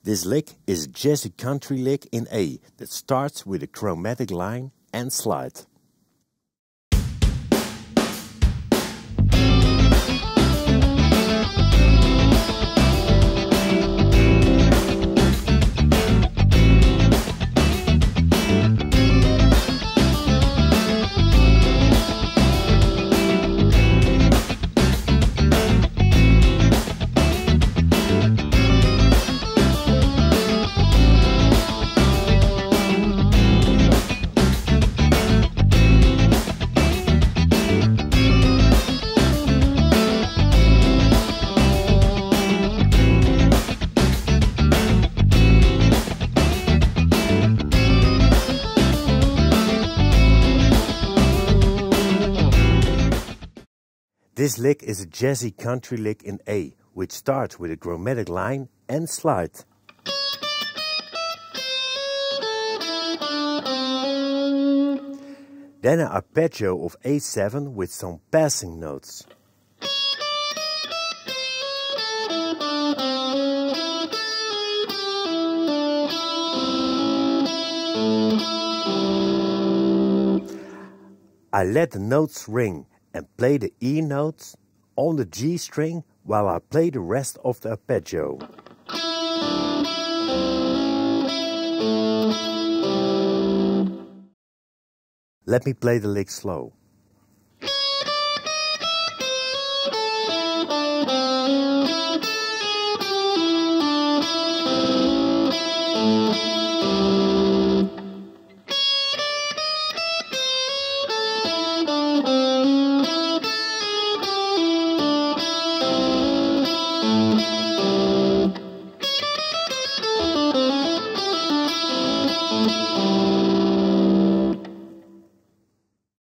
This lick is a jazzy country lick in A that starts with a chromatic line and slide. This lick is a jazzy country lick in A, which starts with a chromatic line and slide. Then an arpeggio of A7 with some passing notes. I let the notes ring and play the E notes on the G string while I play the rest of the arpeggio. Let me play the lick slow.